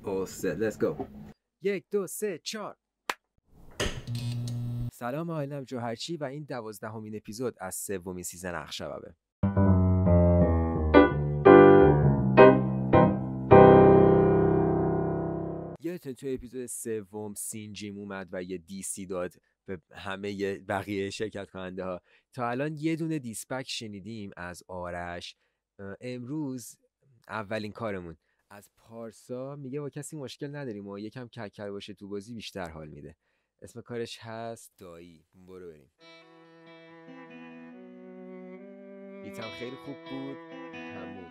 all set, let's go. 1 2 3 4. سلام، آیلم جوهرچی و این 12مین اپیزود از 3مین سیزن اخشبابه. یادتون توی اپیزود 3 سینجیم اومد و یه دیسی داد به همه بقیه شرکت کننده ها. تا الان یه دونه دیسپک شنیدیم از آرش. امروز اولین کارمون از پارسا، میگه با کسی مشکل نداریم و یکم کلکل باشه تو بازی بیشتر حال میده. اسم کارش هست دایی. برو بریم. بیتم خیلی خوب بود. حمود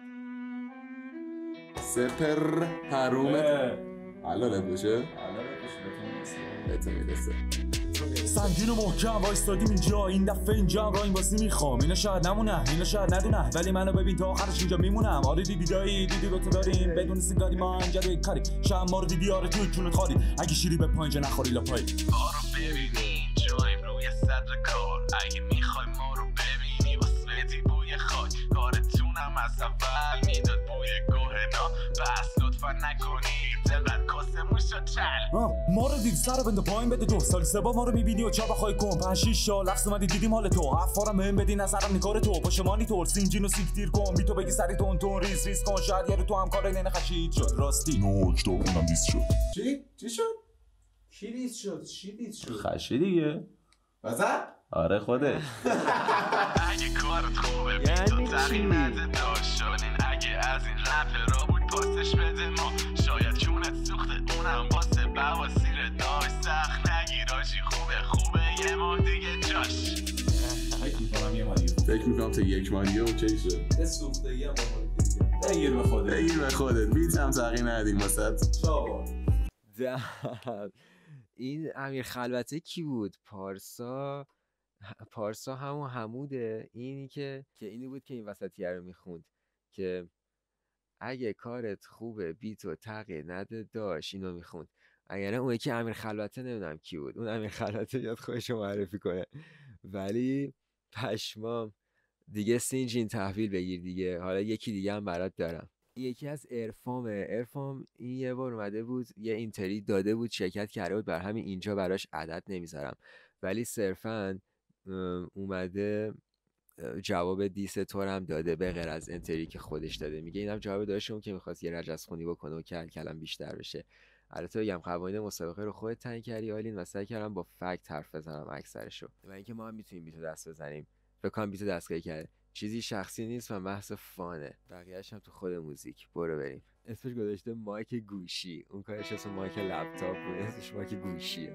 سپر حرومت حلاله بشه بهتون میرسه. سنگین و محکم وایستادیم اینجا، این دفعه اینجا هم را این بازی میخوام. اینا شاید نمونه، اینا شاید ندونه، ولی منو ببین تا آخرش اینجا میمونم. آره دیدی دایی، دیدی دوتا داریم بدون سیگاری ما اینجا روی کاری. شاید ما رو دیدی، آره توی کونت خالی. اگه شیری به پایینجا نخوری لاپایی ما رو ببینی جاییم روی صدر کار. اگه میخوای ما رو ببینی واسه بدی بوی خاک. کارتونم از اول میداد بوی گوهنا. بس لطفا نکنید دقت کاسموشو چل. ما رو دید سر بنده پایین بده دو سال سه با ما رو میبینی و چا بخوای کن 5-6 سال لفظ اومدی دیدیم حال تو. افارم بهم بدی نظرم نگار تو پشمانی طور سینجین و سیکتیر کن. بی تو بگی سری تون تون ریز ریز کن. شاید یارو تو هم کارای ننه خشید شد راستی نوک دو اونم دیست شد. چی شد؟ کی دیست شد؟ چی دیست شد؟ خشی دیگه وزد؟ آره خودش. اگه کارت خوبه بی تو تغییر نده داشتانین. اگه از این رپ را بود پاسش بده ما. شاید کونت سوخته اونم باسه بواسیر داشت. سخت نگیر آجی خوبه یه ماه دیگه جاش. فکر میکنم تا 1 ماه دیگه اوکی شد. یه سوختگی هم با بگیر به خودت بیت هم تغییر ندیم واسط. شابا این امیر خلوته کی بود؟ پارسا همون حموده. اینی که اینی بود که این وسطیه رو میخوند که اگه کارت خوبه بیتو تغییر نده داش. اینو میخوند. اگر اون یکی امیر خلوته نمیدونم کی بود. اون امیر خلوته یاد خودش رو معرفی کنه. ولی پشمام دیگه سینجین تحویل بگیر دیگه. حالا یکی دیگه هم برات دارم. یکی از ارفام این یه بار اومده بود یه اینتری داده بود شرکت کرده بود، بر همین اینجا براش عدد نمیذارم، ولی صرفاً اومده جواب دیس تو هم داده به غیر از انتری که خودش داده. میگه اینم جواب داشتم که میخواست یه رجزخونی بکنه و کلم بیشتر بشه. البته بگم قوانین مسابقه رو خودت تعیین کردی آیلین و سعی کردم با فکت حرف بزنم اکثرشو. و اینکه ما هم میتونیم بیتو دست بزنیم. فکر کنم بیتو دستگاهی کرده. چیزی شخصی نیست و محض فانه. بقیه‌اش هم تو خود موزیک. برو بریم. اسمش گذاشته مایک گوشی. اون کارش اسم مایک لپتاپ بود، اسمش مایک گوشیه.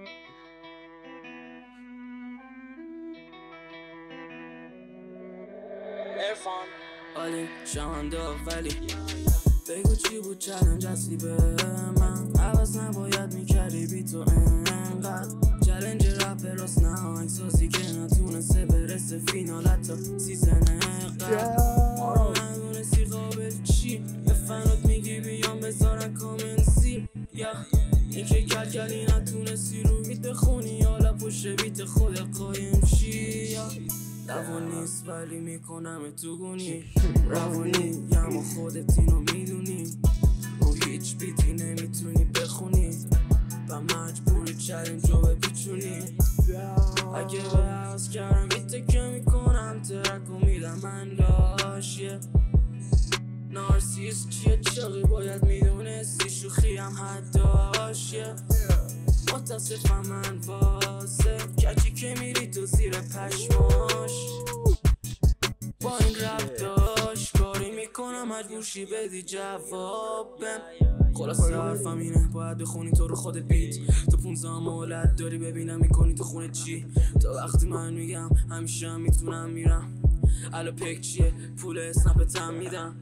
ارفان آلی شانده ولی بگو چی بود چلنج اصلی به من. عوض نباید میکردی بی تو انقدر. چلنج رپ راست نهانگ سازی که نتونسته برسه فینال حتی سیزن قبل. ما رو ندونستی قابل چی. یه فنات میگی بیام بذارن کامنسی. یا اینکه کلکلی نتونستی رو بیت بخونی. حالا پشت بیت خود قایم شی. روان نیست ولی میکنم تو گونی. روانی اما خودت اینو میدونی. رو هیچ بیتی نمیتونی بخونی و مجبوری چلنج رو بپیچونی. اگه به عوض کردم بیت که میکنم ترک و میدم من لاشیه. نارسیست چیه چقی باید میدونستی شوخی هم حداشیه. متاسفم من واسه کچی که میری تو زیر پشماش. با این رب داشت کاری میکنم مجبورشی بدی جوابم. خلاصه حرفم اینه باید بخونی تو رو خودت بیت. تو 15 مولد داری ببینم میکنی تو خونه چی. تا وقتی من میگم همیشه هم میتونم میرم. الو پک چیه پول اسنپتم میدم.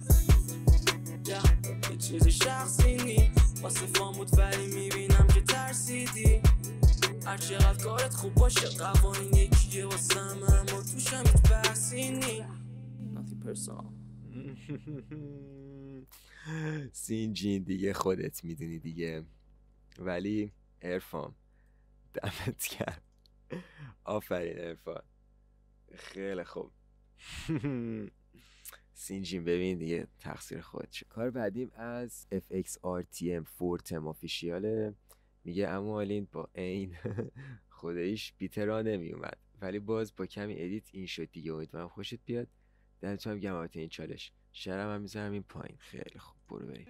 یه چیز شخصی نی واسه فامود ولی میبینم که ترسیدی. هر چقدر کارت خوب باشه قوانین یکیه واسه هم اما توش هم هیچ بحثی نی. Nothing personal. سینجین دیگه خودت میدونی دیگه. ولی ارفان دمت کرد. آفرین ارفان، خیلی خوب. سینجین ببین دیگه تقصیر خودشه. کار بعدیم از FXRTM فورتم آفیشیاله. میگه اما آلین با این خداییش بیترا نمی اومد ولی باز با کمی ادیت این شد دیگه. امیدوارم خوشت بیاد. دمتون گرم بابت این چالش. شرم هم میذارم این پایین. خیلی خوب برو بریم.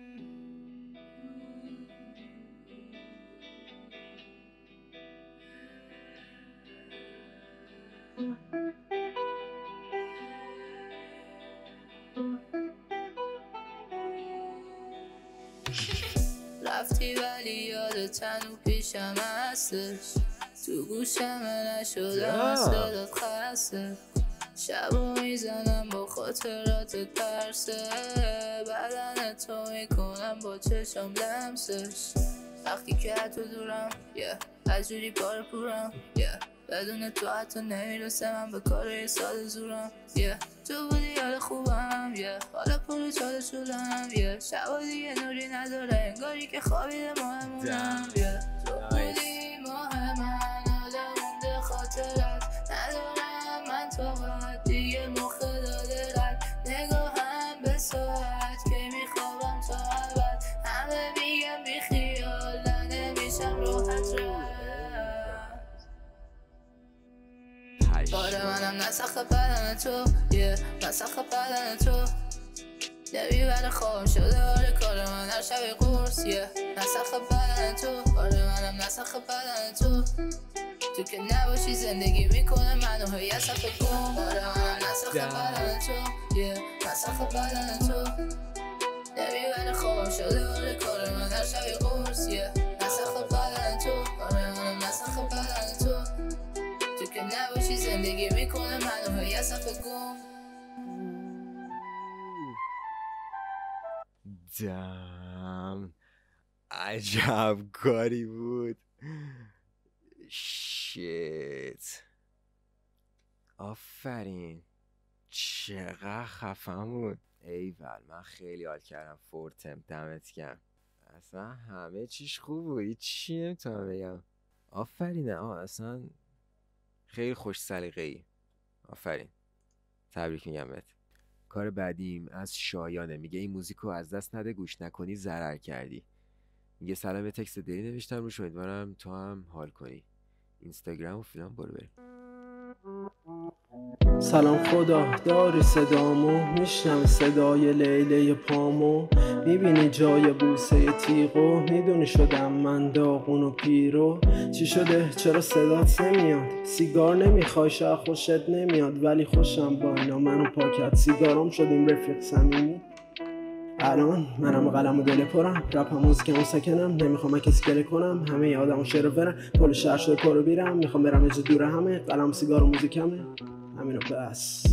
رفتی ولی یادت هنو پیشم هستش، تو گوشم نشدم صدات خسته، شبو میزنم با خاطرات ترسه، بدن تو میکنم با چشم لمسش، وقتی که تو دورم از جوری پار پورم بدون تو حتی نمیرسه من به کار ساده زورم تو بودی حال خوبم حالا پر چاله شدم شبا دیگه نوری نداره انگاری که خوابیده ماهمونم تو بودی ماه من حالا مونده خاطرت ندارم من طاقت دیگه مخ دادرت نگاهم به ساعت که میخوابم تا ابد همه میگم بی خیال نمیشم راحت رد آره منم نسخ بدن تو نسخ بدن تو نمیبره خوابم شده آره کار من هر شب قرص نسخ بدن تو آره منم نسخ بدن تو که نباشی زندگی میکنه منو هی صفحه کن آره منم نسخ بدن تو نسخ بدن تو نمیبره خوابم شده آره کار من هر شب قرص نسخ بدن تو آره منم نسخ بدن تو که نباشی زندگی میکنه منو هی صفحه کن دم عجب کاری بود. شیت آفرین چقدر خفن بود. ایول من خیلی حال کردم فورتم. دمت گرم اصلا همه چیش خوب بود. چی نمیتونم بگم. آفرینه اصلا خیلی خوش سلیقه‌ای. آفرین تبریک میگم بهت. کار بعدیم از شایانه. میگه این موزیکو از دست نده گوش نکنی ضرر کردی. میگه سلام تکست دلی نوشتم روش امیدوارم تو هم حال کنی. اینستاگرام و فیلم برو بریم. سلام خدا داری صدامو میشنم صدای لیله پامو میبینی جای بوسه تیغو میدونی شدم من داغون و پیرو چی شده چرا صدات نمیاد سیگار نمیخوای شاید خوشت نمیاد ولی خوشم با اینا منو پاکت سیگارم شدیم رفیق صمیمی الان منم قلم و دل پرم رپم موزیکمو سکنم نمیخوام کسی گله کنم همه آدمو شعر برم پل شهر شده پرو بیرم میخوام برم یه دور همه قلم سیگار و موزیکمه همینو بس.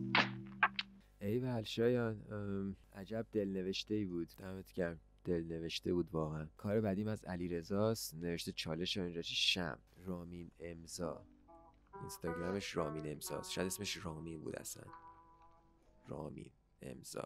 ایول شایان عجب دلنوشته‌ای بود. دمت گرم دلنوشته بود واقعا. کار بعدیم از علیرضاست. نوشته چالش اینجا شم رامین امضا. اینستاگرامش رامین امضاست. شاید اسمش رامین بود اصلا. رامین امضا.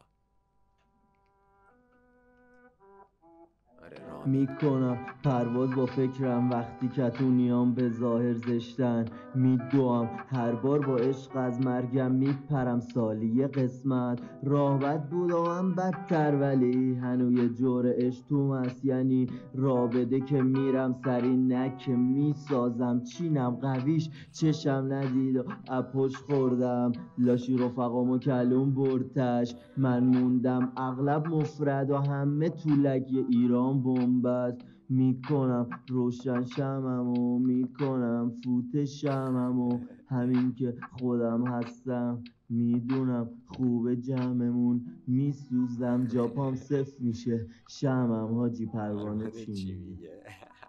میکنم پرواز با فکرم وقتی کتونیام به ظاهر زشتن میدوام هر بار با عشق از مرگم میپرم سالی یه قسمت راه بد بود و من بدتر ولی هنوی جور عشق تو هست یعنی راه بده که میرم سری نه که میسازم چینم قویش چشم ندید و اپوش خوردم لاشی رفقامو کلون برتش من موندم اغلب مفرد و همه تو لگی ایران بمبست میکنم روشن شممو میکنم فوت شممو همین که خودم هستم میدونم خوب جمعمون میسوزم جاپام صفر میشه شمم حاجی پروانه چی میگه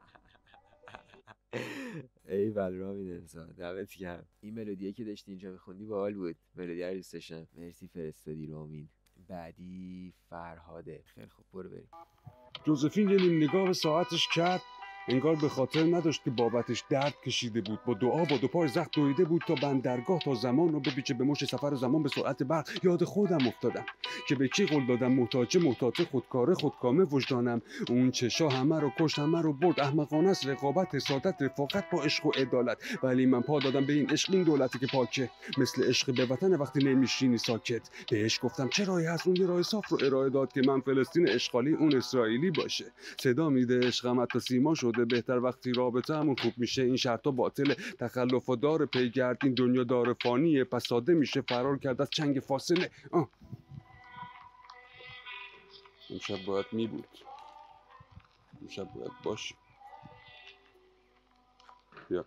ایول رامین امضا دمت گرم. این ملودیه که داشتی اینجا میخوندی باحال بود. ملودی رو دوست داشتم. مرسی فرستادی رامین. بعدی فرهاده. خیلی خوب برو بریم. جوزفین یه نیم نگاه به ساعتش کرد انگار به خاطر نداشت که بابتش درد کشیده بود. با دعا با دو پای زخم دویده بود تا بندرگاه، تا زمان رو بپیچه به مش سفر زمان به سرعت برق. یاد خودم افتادم که به کی قول دادم، محتاج خودکاره خودکامه وجدانم. اون چشا همه رو کشت همه رو برد، احمقانه است رقابت حسادت رفاقت با عشق و عدالت. ولی من پا دادم به این عشق، این دولتی که پاکه مثل عشق به وطن وقتی نمیشینی ساکت. بهش گفتم چه راهی هست، اون یه راه صاف رو ارائه داد که من فلسطین اشغالی اون اسرائیلی باشه. صدا میده عشقم حتی سیما شده بهتر وقتی رابطه همون خوب میشه. این شرطا باطل تخلف و دار پیگرد، این دنیا دار فانیه پس ساده میشه فرار کرد از چنگ فاصله. امشب باید میبود، امشب باید باشه. بیا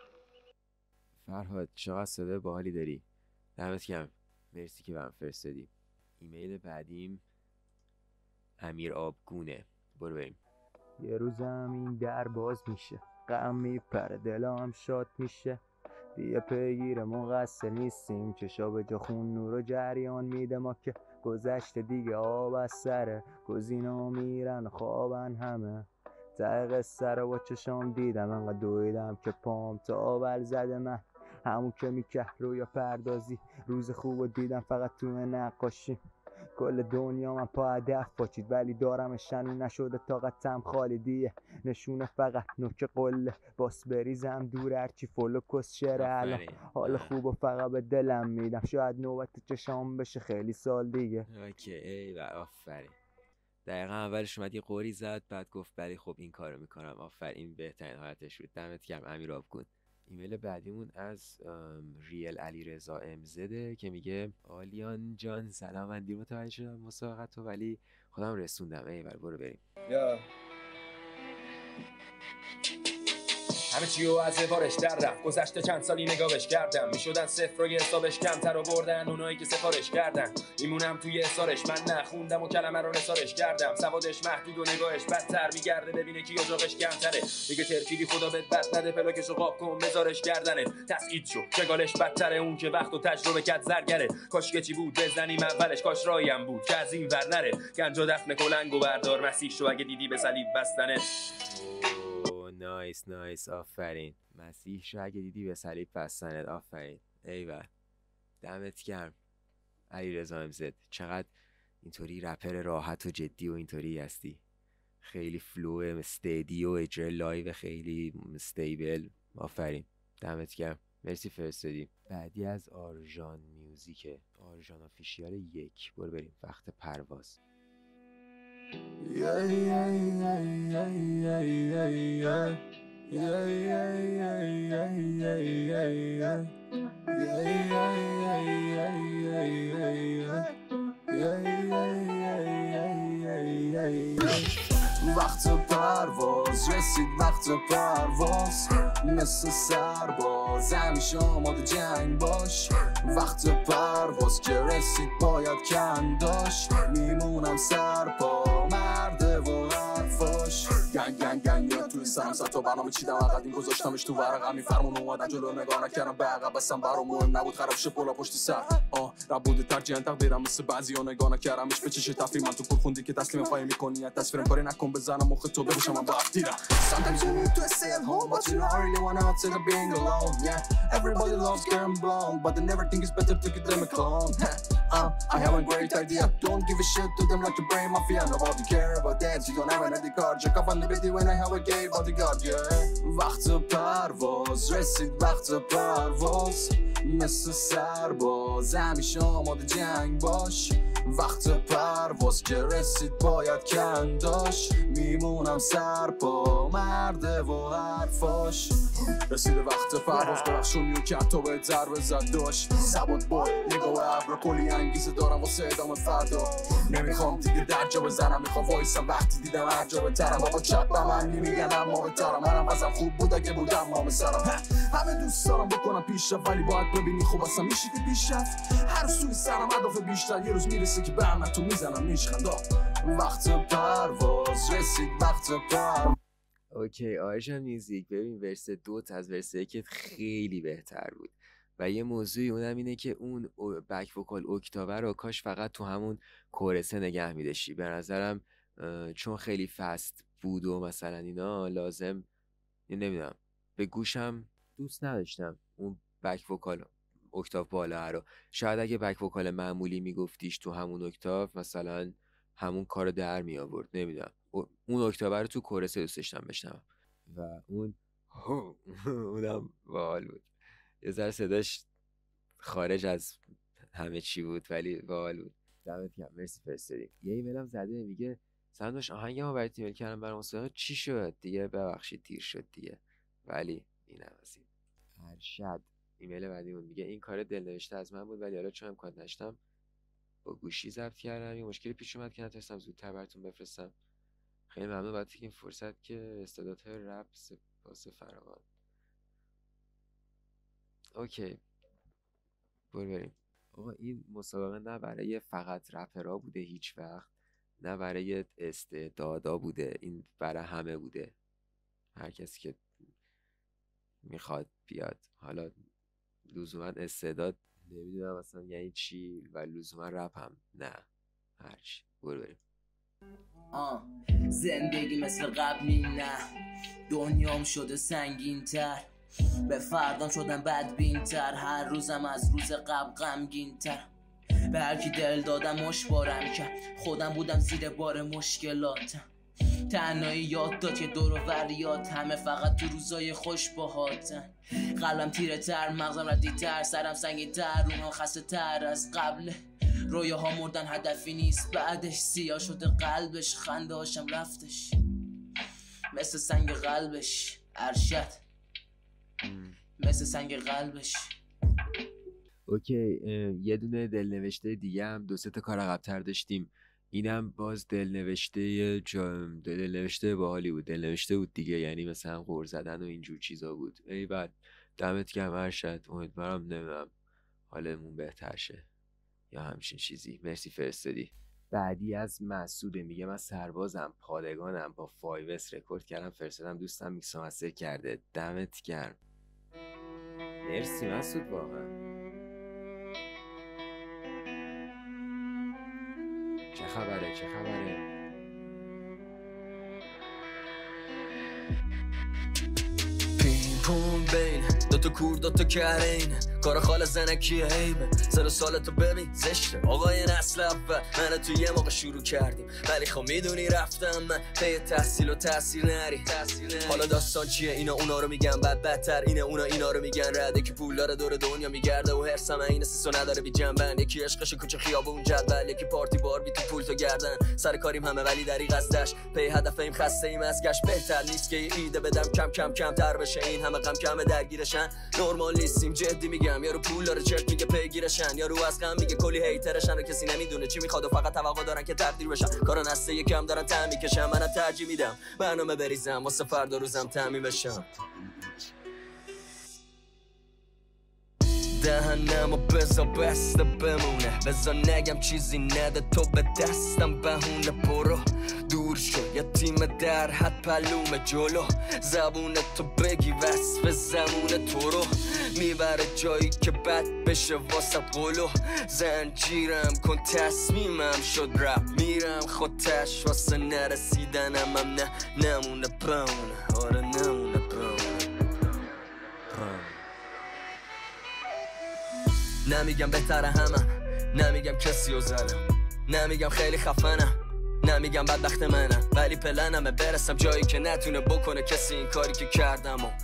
فرهاد چقدر صدای باحالی داری، دمت گرم، مرسی که برام فرستادی. ایمیل بعدیم امیر آبگونه. برو بریم. یه روز زمین در باز میشه، غم میپره دلم شاد میشه، دیگه پیگیر مقصر نیستیم، چشا به جا خون نور و جریان میده، ما که گذشته دیگه آب از سره، گزینا میرن خوابن همه، ته قصه رو با چشام دیدم، انقدر دویدم که پام تا آول زده. من همون که میکه رویا پردازی، روز خوب رو دیدم فقط تو نقاشی، کل دنیا من پا هدف پاچید ولی دارم شنو نشده طاقتم خالی دیه، نشونه فقط نوک قله باس بریزم دور هرچی فلو کس شعر الان، حال خوب و فقط به دلم میدم، شاید نوبت چشام بشه خیلی سال دیگه. اوکی ای آفرین. دقیقا اولش اومد یه قوری زد بعد گفت ولی خب این کارو میکنم. آفرین، بهترین حالتش بود. دمت گرم امیر آبگون. ایمیل بعدیمون از ریل علیرضا امزده که میگه آلیان جان سلام، من دیر متوجه شدم مسابقت تو ولی خودم رسوندم. ایول برو بریم. همه چی رو از بارش در رفت، گذشته چند سالی نگاهش کردم، میشدن صفر و یه حسابش کمتر و بردن اونایی که سفارش کردن، میمونم توی اثارش، من نخوندم و کلمه رو نثارش کردم، سوادش محدود و نگاهش بدتر، میگرده ببینه کی اجاقش کمتره، میگه ترکیدی خدا بهت بد نده، پلاکشو قاب کن بذارش گردنه، تسعید شو چگالش بدتره، اون که وقت و تجربه کرد زرگره، کاش که چی بود بزنیم اولش، کاش رایم بود که از این ور نره، گنجا دفن کلنگو بردار مسیح شو اگه دیدی به صلیب بستنه. نایس آفرین. مسیح شو اگه دیدی به صلیب بستنت. آفرین ایول، دمت گرم علیرضا امزد. چقدر اینطوری رپر راحت و جدی و اینطوری هستی، خیلی فلو استدی و اجرا لایو خیلی استیبل. آفرین، دمت گرم، مرسی فرستادی. بعدی از آرژان میوزیکه، آرژان آفیشیال 1. برو بریم. وقت پرواز. وقت پرواز رسید، وقت پرواز مثل سرباز همیشه آماده جنگ باش، وقت پرواز که رسید باید کنداش، میمونم سرپا مرده و حرفاش، گنگ میاد توی سرم، صد تا برنامه چیدم عقد این گذاشتمش تو ورقم، این فرمون اومدن جلو نگاه نکردم به عقب، بسم برام مهم نبود خراب شه پلا پشت سر، رب بوده ترجیحاً تقدیرم مثل بعضیا نگاه نکردمش به چش تفریح، من تو پر خوندی که تسلیم پای میکنی از تصویرم کاری نکن بزنم مخ تو بگوشم من با افتیرم. Sometimes you need to stay at home but you don't really wanna outside of being alone, yeah everybody loves getting blown but they never think it's better to give them a clone. I have a great idea, don't give a shit to them like your brain mafia, nobody care about that, you don't have an ID card, check up on the video when I have a gay bodyguard, yeah. وقت پرواز رسید، وقت پرواز مثل سرباز همیشه آماده جنگ باش، وقت پرواز که رسید باید کنداش، میمونم سرپا مرده و حرفاش، رسید وقت پرواز درخشونیو که حتی بهت ضربه زد داشت، ثبات باد نگاه ابر کلی انگیزه دارم واسه ادامه فردا، نمیخوام دیگه در جا بزنم، میخوام وایسم وقتی دیدم هر جا بترم، بابا چپ به من نمیگن اما بترم، منم ازم خوب بود اگه بودم مام سرم، همه دوست دارم بکنم پیشرفت ولی باید ببینی خوب اصلا میشه که پیشرفت، هر روز توی سرم هدف بیشتر، یه روز میرسه که به همه تو میزنم میشخندا، وقت پرواز رسید، وقت پرواز. اوکی آرژان میوزیک، ببین ورس 2 از ورس 1 خیلی بهتر بود و یه موضوعی اونم اینه که اون بک وکال اکتاور رو کاش فقط تو همون کورسه نگه میداشتی. به نظرم چون خیلی فست بود و مثلا اینا لازم نمیدونم به گوشم دوست نداشتم اون بک وکال اکتاو بالا رو. شاید اگه بک وکال معمولی میگفتیش تو همون اکتاو مثلا همون کارو در می آورد، نمیدونم اون اکتاو رو تو کورس دوست داشتم بشنوم و اونم باحال بود. یه ذره صداش خارج از همه چی بود ولی باحال بود. دمت گرم، مرسی فرستادی. یه ایمیلم زده میگه سنداش آهنگمو برات ایمیل کردم برام موسیقی چی شد دیگه، ببخشید دیر شد دیگه، ولی اینم از این. ارشد ایمیل بعدیمون میگه این کار دلنوشته از من بود ولی حالا چون امکان داشتم با گوشی ضبط کردم. یه مشکلی پیش اومد که نتونستم زودتر براتون بفرستم. خیلی ممنون بابت این فرصت که استعدادهای رپ سپاس فراوان. اوکی بریم. آقا این مسابقه نه برای فقط رپرها بوده هیچ وقت، نه برای استعدادا بوده، این برای همه بوده. هر کسی که میخواد بیاد. حالا لزوما استعداد نمیدونم اصلا یعنی چی و لزوما رپ هم نه، هرچی. بریم. زندگی مثل قبلی نه، دنیام شده سنگین تر، به فردام شدم بدبین تر، هر روزم از روز قبل غمگین تر. به هر کی دل دادم مش بارم کرد، خودم بودم زیر بار مشکلاتم. تنهایی یاد داد که دور و بریات همه فقط تو روزای خوش باهاتن. قلبم تیره تر، مغزم ردی تر، سرم سنگین تر، روحم خسته تر از قبل. رویاها مردن هدفی نیست بعدش، سیاه شده قلبش، خنده هاشم رفتش مثل سنگ قلبش. ارشد مثل سنگ قلبش. اوکی یه دونه دلنوشته دیگه هم 2-3 تا کار عقب‌تر داشتیم. اینم باز دلنوشته باحالی بود. دلنوشته بود دیگه، یعنی مثلا غر زدن و اینجور چیزا بود. ای بعد دمت گرم ارشد، امیدوارم نمیدونم حالمون بهتر شه یا همچین چیزی. مرسی فرستادی. بعدی از مسعوده، میگه من سربازم، پادگانم، با 5S رکورد کردم فرستادم، دوستم میکس مستر کرده. دمت گرم. مرسی مسعود واقعا. چه خبره؟ پین پون بین دوتا کور دوتا کرین، کار خال زنکی حیبه، سر سالتو ببین زشته. آقای نسل اول من تو یه موقع شروع کردیم، ولی خب میدونی رفتم من پی تحصیل و تاثیر نری. حالا داستان چیه؟ اینا اونا رو میگن بعد بدتر، اینه اونا اینا رو میگن رده که پول داره دور دنیا میگرده و هرسم این سیسو نداره بی جنبن. یکی عشقش کوچه خیابون جدول، یکی پارتی بار بی تو پول تو گردن. سر کاریم همه ولی دریغ از دش پی هدف این خسته ایم از گشت. بهتر نیست که ایده بدم کم تر بشه، این همه غم کم درگیرشن. نورمال نیستیم جدی میگم، یارو پول داره چرت میگه پیگیرشن، یارو از غم میگه کلی هیترشن و کسی نمیدونه چی میخواد و فقط توقع دارن که تقدیر بشن. کارا نسته یکم دارن تعم میکشن، منم ترجیح میدم برنامه بریزم واسه فردا روزم تعمیم بشم. دهنمو بزا بسته بمونه، بزا نگم چیزی نده تو به دستم بهونه. برو دور شو یا تیم در حد پلوم جلو، زبون تو بگی وصف زمون تو رو میبره جایی که بد بشه واسه قلو. زنجیرم کن تصمیمم شد رپ، میرم خودش واسه نرسیدنم هم نمونه بمونه. آره نمونه بمونه. نمیگم بهتره همم، نمیگم کسی رو زدم، نمیگم خیلی خفنم، نمیگم بدبخت منم، ولی پلنمه برسم جایی که نتونه بکنه کسی این کاری که کردم و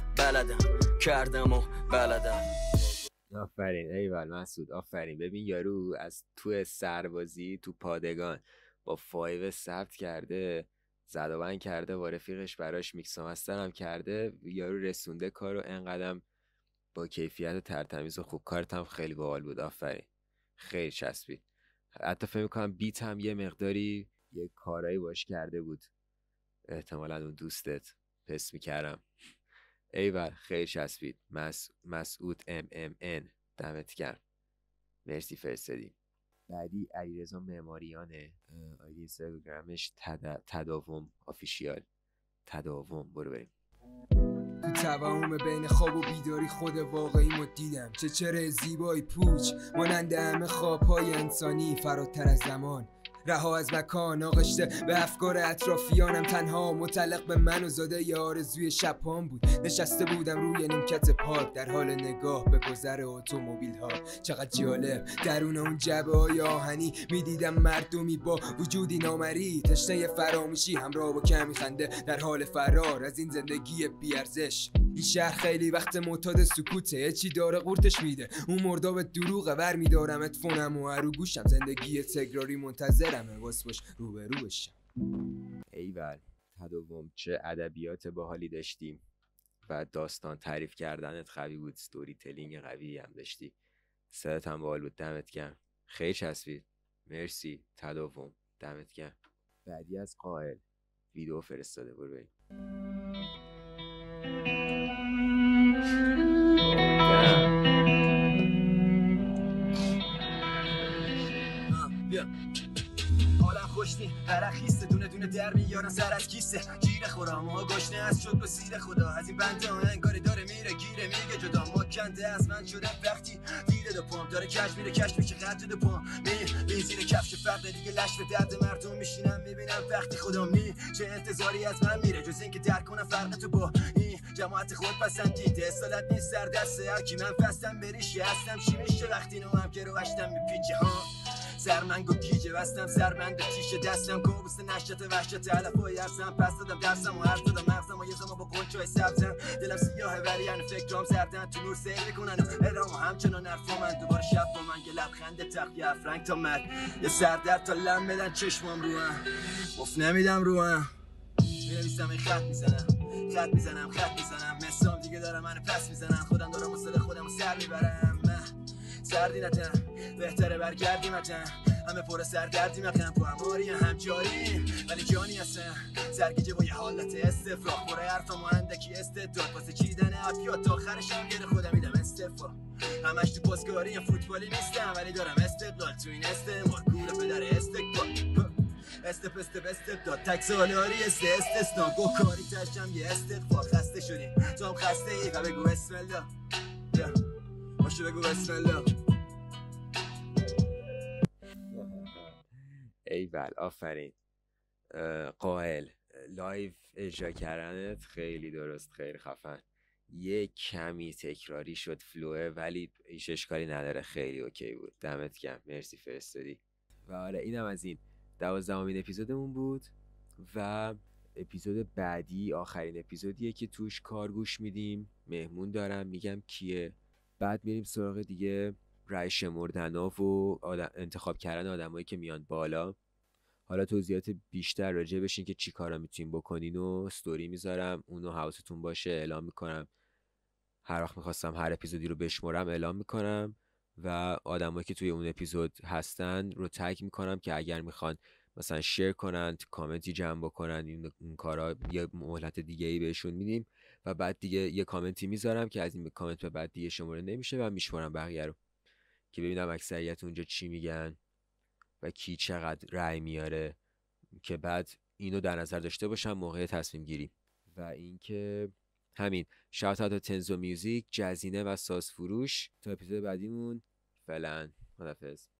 بلدم. آفرین ایول مسعود، آفرین. ببین یارو از تو سربازی تو پادگان با 5 ثبت کرده، زد و بند کرده، با رفیقش براش میکس و مستر هم کرده. یارو رسونده کارو انقدرم با کیفیت و ترتمیز و خوب. کارت هم خیلی باحال بود. آفرین، خیلی چسبید. حتی فکر می‌کنم بیت هم یه مقداری یه کارایی باش کرده بود، احتمالاً اون دوستت پس میکردم. ایول خیلی چسبید. مسعود MMN دمت گرم، مرسی فرستادی. بعدی علیرضا معماریانه، آیدی اینستاگرامش تداوم آفیشیال. تداوم. برو بریم. تو توهم بین خواب و بیداری خود واقعیمو دیدم، چه زیبایی پوچ مانند همه خوابهای انسانی فراتر از زمان. رها از مکان آغشته به افکار اطرافیانم، تنها متعلق به من و زاده ی آرزوی شبهام بود. نشسته بودم روی نیمکت پارک در حال نگاه به گذر اتومبیل ها. چقدر جالب درون اون جبه های آهنی میدیدم مردمی با وجودی نامری، تشنه فراموشی همراه با کمی خنده در حال فرار از این زندگی بیارزش. این شهر خیلی وقت معتاد سکوته، چی داره قورتش میده اون مرداب دروغه. ور میدارم اتفونم و رو گوشم، زندگی تکراری منتظرمه واسه باش روبرو بشم. ایول تداوم چه ادبیات باحالی داشتیم و داستان تعریف کردنت قوی بود، ستوری تلینگ قوی هم داشتی، صدات هم باحال بود. دمت گرم، خیلی چسبید. مرسی تداوم، دمت گرم. بعدی از قائل ویدیو فرستاده، برو بریم. حالم خوشنی عرق خیسته، دونه دونه در میارن سر از کیسه، گیره خورم ها گشنه از شد به سیر خدا. از این بنده ها انگاری داره میره گیره میگه جدا، ما کنده از من شدم وقتی دیده دو پام داره کش میره، کش میشه خط دو پام می زیر کفش فرق دیگه لش به درد مردم میشینم میبینم وقتی خدا چه انتظاری از من میره جز اینکه درک کنم فرق تو با این جماعت خود پسندیده. اصالت نیست سر دست هر کی، من فستم بریشی هستم چی میشه وقتی نوام که رو هشتم میپیچه ها. سرمنگ و گیجه بستم سربند تیشه دستم، کابوس نشت وحشت علفای ارسم، پس دادم درسم و عرض دادم مغزم و یه زمان با قنچای سبزم. دلم سیاهه ولی یعنی فکرام زردن تو نور سیر میکنن و ادام و همچنان حرفا من دوباره شب با من یه لبخند تقیه افرنگ تا مرد، یه سردرد تا لم بدن چشمام رو هم مف نمیدم رو هم مینویسم این خط میزنم مسام دیگه دارم من پس میزنم، خودم دارم مصد خودم سر میبرم. سردی نتن بهتره برگردی متن، همه پر سردردی مقن تو هماری هم جاریم ولی جانی هستن سرگیجه با یه حالت استفراغ، بره حرفم و اندکی استداد واسه چیدن اپیات تا آخرش هم گره خودم میدم استفا. همش تو بازگاری هم فوتبالی نیستم ولی دارم استقلال تو این استعمار گوله پدر استقبال استبداد تک سالاری استثنا گو کاری تشم یه استقبال. خسته شدیم تو هم خسته ای و بگو بسم الله باشو بگو بسم الله. ایول آفرین قائل، لایو اجرا کردنت خیلی درست، خیلی خفن. یه کمی تکراری شد فلوه ولی هیچ اشکالی نداره، خیلی اوکی بود. دمت گرم، مرسی فرستادی. و آره اینم از این 12مین اپیزودمون بود و اپیزود بعدی آخرین اپیزودیه که توش کار گوش میدیم. مهمون دارم میگم کیه، بعد میریم سراغ دیگه رای شمردنا و انتخاب کردن آدمایی که میان بالا. حالا توضیحات بیشتر راجع بشین که چی کارا میتونین بکنین و استوری میذارم، اونو حواستون باشه اعلام میکنم. هر وقت میخواستم هر اپیزودی رو بشمرم اعلام میکنم و آدمایی که توی اون اپیزود هستن رو تگ میکنم که اگر میخوان مثلا شیر کنن، کامنتی جمع بکنن، این کارا یه مهلت دیگه ای بهشون میدیم و بعد دیگه یه کامنتی میذارم که از این کامنت به بعد دیگه شماره نمیشه و میشمارم بقیه رو که ببینم اکثریت اونجا چی میگن و کی چقدر رأی میاره که بعد اینو در نظر داشته باشم موقع تصمیم گیری. و اینکه همین شاوت اوت تنزو میوزیک، جزینه و ساز فروش. تا اپیزود بعدیمون فعلا خدافظ.